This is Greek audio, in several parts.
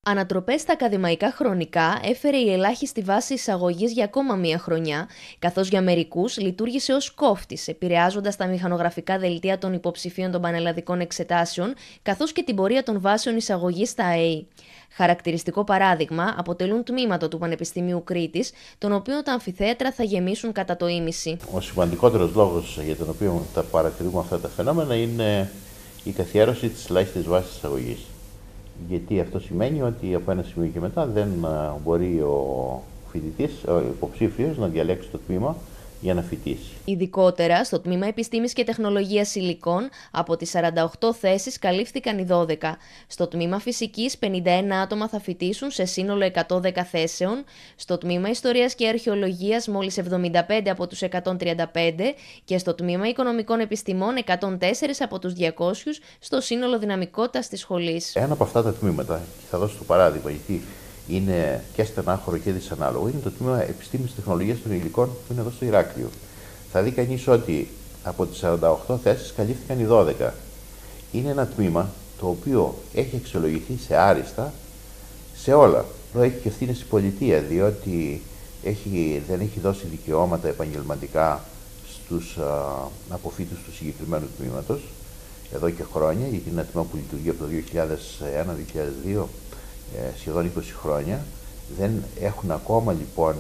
Ανατροπές στα ακαδημαϊκά χρονικά έφερε η ελάχιστη βάση εισαγωγής για ακόμα μία χρονιά, καθώς για μερικούς λειτουργήσε ως κόφτης, επηρεάζοντας τα μηχανογραφικά δελτία των υποψηφίων των πανελλαδικών εξετάσεων, καθώς και την πορεία των βάσεων εισαγωγής στα ΑΕΗ. Χαρακτηριστικό παράδειγμα αποτελούν τμήματα του Πανεπιστημίου Κρήτης, των οποίων τα αμφιθέατρα θα γεμίσουν κατά το ίμιση. Ο σημαντικότερος λόγος για τον οποίο τα παρατηρούμε αυτά τα φαινόμενα είναι η καθιέρωση της ελάχιστης βάσης εισαγωγής. Γιατί αυτό σημαίνει ότι από ένα σημείο και μετά δεν μπορεί ο φοιτητής, ο υποψήφιος, να διαλέξει το τμήμα για να φοιτήσει. Ειδικότερα, στο τμήμα Επιστήμης και Τεχνολογίας Υλικών, από τις 48 θέσεις καλύφθηκαν οι 12. Στο τμήμα Φυσικής, 51 άτομα θα φοιτήσουν σε σύνολο 110 θέσεων. Στο τμήμα Ιστορίας και Αρχαιολογίας, μόλις 75 από τους 135. Και στο τμήμα Οικονομικών Επιστημών, 104 από τους 200 στο σύνολο δυναμικότητας της σχολής. Ένα από αυτά τα τμήματα, και θα δώσω το παράδειγμα, γιατί είναι και στενάχωρο και δυσανάλογο, είναι το τμήμα Επιστήμης και Τεχνολογίας των Υλικών που είναι εδώ στο Ηράκλειο. Θα δει κανείς ότι από τις 48 θέσεις καλύφθηκαν οι 12. Είναι ένα τμήμα το οποίο έχει αξιολογηθεί σε άριστα σε όλα. Εδώ έχει και ευθύνες η πολιτεία, διότι δεν έχει δώσει δικαιώματα επαγγελματικά στους αποφύτους του συγκεκριμένου τμήματος εδώ και χρόνια, γιατί είναι ένα τμήμα που λειτουργεί από το 2001-2002, σχεδόν 20 χρόνια. Δεν έχουν ακόμα λοιπόν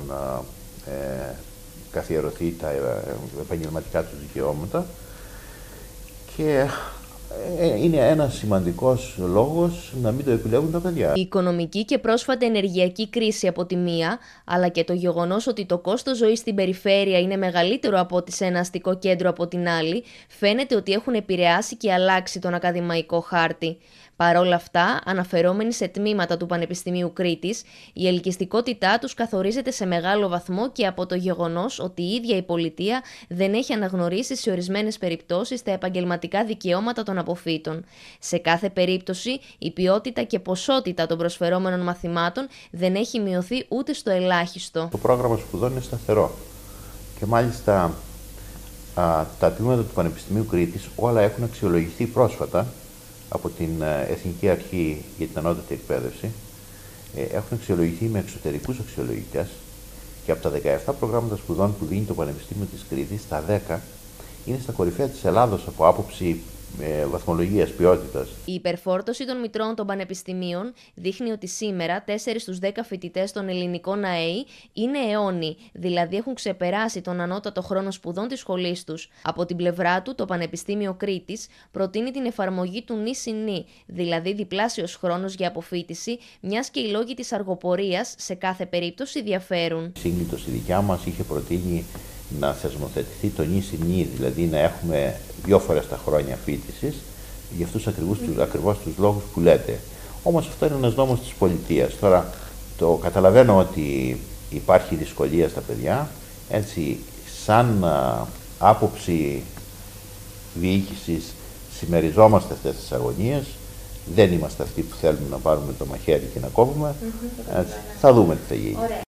καθιερωθεί τα επαγγελματικά τους δικαιώματα και είναι ένας σημαντικός λόγος να μην το επιλέγουν τα παιδιά. Η οικονομική και πρόσφατη ενεργειακή κρίση από τη μία, αλλά και το γεγονός ότι το κόστος ζωής στην περιφέρεια είναι μεγαλύτερο από ότι σε ένα αστικό κέντρο από την άλλη, φαίνεται ότι έχουν επηρεάσει και αλλάξει τον ακαδημαϊκό χάρτη. Παρ' όλα αυτά, αναφερόμενοι σε τμήματα του Πανεπιστημίου Κρήτης, η ελκυστικότητά τους καθορίζεται σε μεγάλο βαθμό και από το γεγονός ότι η ίδια η πολιτεία δεν έχει αναγνωρίσει σε ορισμένες περιπτώσεις τα επαγγελματικά δικαιώματα των αποφύτων. Σε κάθε περίπτωση, η ποιότητα και ποσότητα των προσφερόμενων μαθημάτων δεν έχει μειωθεί ούτε στο ελάχιστο. Το πρόγραμμα σπουδών είναι σταθερό και μάλιστα τα τμήματα του Πανεπιστημίου Κρήτης όλα έχουν αξιολογηθεί πρόσφατα από την Εθνική Αρχή για την Ανώτατη Εκπαίδευση. Έχουν αξιολογηθεί με εξωτερικούς αξιολογητές και από τα 17 προγράμματα σπουδών που δίνει το Πανεπιστήμιο της Κρήτης, τα 10 είναι στα κορυφαία της Ελλάδος από άποψη βαθμολογίας, ποιότητας. Η υπερφόρτωση των μητρών των πανεπιστημίων δείχνει ότι σήμερα 4 στους 10 φοιτητές των ελληνικών ΑΕΗ είναι αιώνιοι, δηλαδή έχουν ξεπεράσει τον ανώτατο χρόνο σπουδών της σχολής τους. Από την πλευρά του, το Πανεπιστήμιο Κρήτης προτείνει την εφαρμογή του νη-συν-νη, δηλαδή διπλάσιος χρόνος για αποφοίτηση, μιας και οι λόγοι της αργοπορίας σε κάθε περίπτωση διαφέρουν. Η σύγκλιτος η δικιά μας είχε προτείνει να θεσμοθετηθεί το νη-συν-νη, δηλαδή να έχουμε 2 φορές τα χρόνια φοιτησης, για αυτούς ακριβώς τους λόγους που λέτε. Όμως αυτό είναι ένας νόμος της πολιτείας. Τώρα το καταλαβαίνω ότι υπάρχει δυσκολία στα παιδιά, έτσι σαν άποψη διοίκησης συμμεριζόμαστε αυτές τις αγωνίες, δεν είμαστε αυτοί που θέλουμε να πάρουμε το μαχαίρι και να κόβουμε, έτσι, θα δούμε τι θα γίνει.